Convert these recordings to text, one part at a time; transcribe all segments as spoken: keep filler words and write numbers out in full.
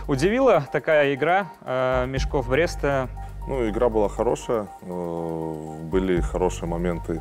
Удивила такая игра э, Мешков Бреста? Ну, игра была хорошая, были хорошие моменты,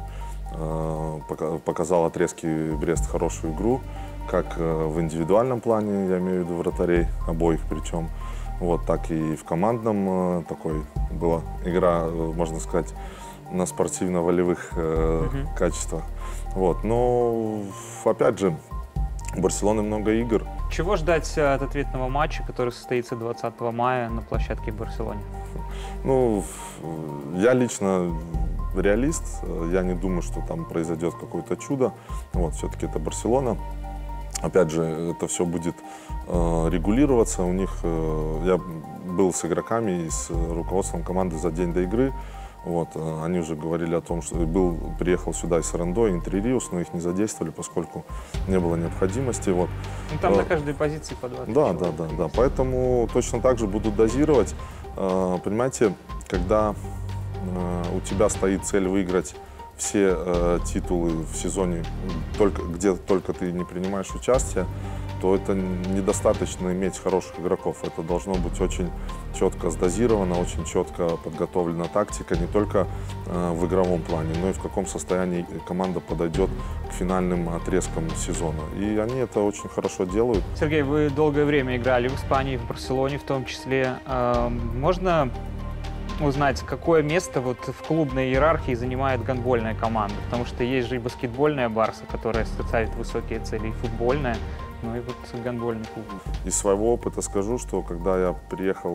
показал отрезки Брест хорошую игру, как в индивидуальном плане, я имею в виду вратарей, обоих причем, вот, так и в командном такой была игра, можно сказать, на спортивно-волевых mm-hmm. качествах. Вот, но, опять же, у Барселоны много игр. Чего ждать от ответного матча, который состоится двадцатого мая на площадке в Барселоне? Ну, я лично реалист. Я не думаю, что там произойдет какое-то чудо. Вот, все-таки это Барселона. Опять же, это все будет э, регулироваться. У них, э, я был с игроками и с руководством команды за день до игры. Вот, они уже говорили о том, что был, приехал сюда из Рандо, Интеририус, но их не задействовали, поскольку не было необходимости. Вот. Ну, там а, на каждой позиции по двадцать. Да, да, да, да. Поэтому точно так же будут дозировать. А, понимаете, когда а, у тебя стоит цель выиграть все а, титулы в сезоне, только, где только ты не принимаешь участие, то это недостаточно иметь хороших игроков. Это должно быть очень четко сдозировано, очень четко подготовлена тактика, не только э, в игровом плане, но и в каком состоянии команда подойдет к финальным отрезкам сезона. И они это очень хорошо делают. Сергей, вы долгое время играли в Испании, в Барселоне в том числе. Э, можно узнать, какое место вот в клубной иерархии занимает гандбольная команда? Потому что есть же и баскетбольная Барса, которая ставит высокие цели, и футбольная. Ну и вот гандбольный клуб. Из своего опыта скажу, что когда я приехал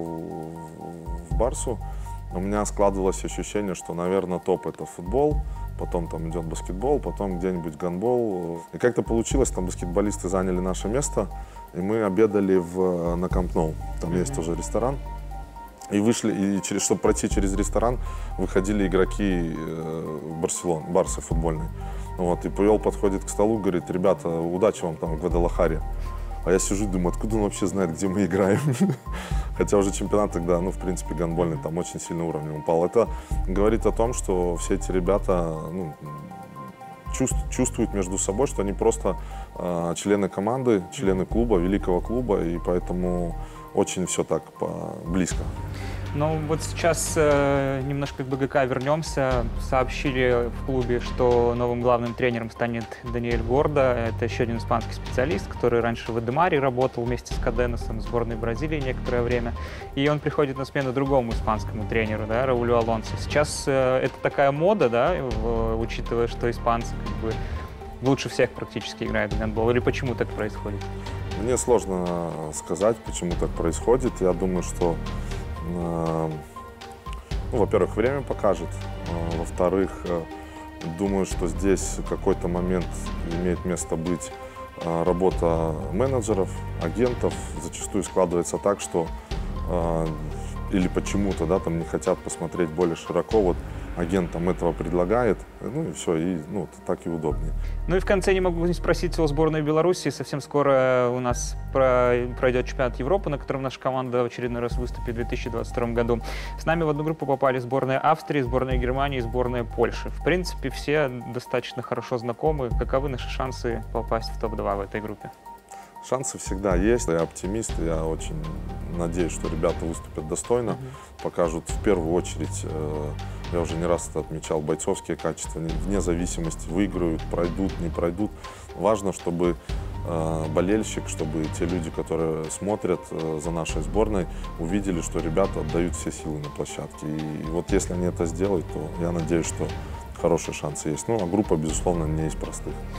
в Барсу, у меня складывалось ощущение, что, наверное, топ — это футбол, потом там идет баскетбол, потом где-нибудь гандбол. И как-то получилось, там баскетболисты заняли наше место, и мы обедали в, на Камп Ноу. Там mm-hmm. есть тоже ресторан. И вышли, и через, чтобы пройти через ресторан, выходили игроки э, Барселоны, Барсы футбольной. Вот, и Пуйол подходит к столу, говорит: ребята, удачи вам там в Гвадалахаре. А я сижу и думаю, откуда он вообще знает, где мы играем? Хотя уже чемпионат тогда, ну, в принципе, гандбольный, там очень сильно уровень упал. Это говорит о том, что все эти ребята, ну, чувствуют между собой, что они просто э, члены команды, члены клуба, великого клуба, и поэтому очень все так близко. Ну вот сейчас э, немножко к БГК вернемся. Сообщили в клубе, что новым главным тренером станет Даниэль Гордо. Это еще один испанский специалист, который раньше в Эдемаре работал вместе с Каденосом в сборной Бразилии некоторое время. И он приходит на смену другому испанскому тренеру, да, Раулю Алонсо. Сейчас э, это такая мода, да, в, учитывая, что испанцы как бы лучше всех практически играют в гандбол. Или почему так происходит? Мне сложно сказать, почему так происходит. Я думаю, что Ну, во-первых, время покажет. Во-вторых, думаю, что здесь какой-то момент имеет место быть работа менеджеров, агентов. Зачастую складывается так, что или почему-то, да, там не хотят посмотреть более широко. Вот агент там этого предлагает, ну и все, и ну, так и удобнее. Ну и в конце не могу не спросить о сборной Беларуси. Совсем скоро у нас пройдет чемпионат Европы, на котором наша команда в очередной раз выступит в две тысячи двадцать втором году. С нами в одну группу попали сборная Австрии, сборная Германии и сборная Польши. В принципе, все достаточно хорошо знакомы. Каковы наши шансы попасть в топ два в этой группе? Шансы всегда есть. Я оптимист, я очень надеюсь, что ребята выступят достойно, mm-hmm. покажут в первую очередь, я уже не раз это отмечал, бойцовские качества, вне зависимости, выиграют, пройдут, не пройдут. Важно, чтобы болельщик, чтобы те люди, которые смотрят за нашей сборной, увидели, что ребята отдают все силы на площадке. И вот если они это сделают, то я надеюсь, что хорошие шансы есть. Ну, а группа, безусловно, не из простых.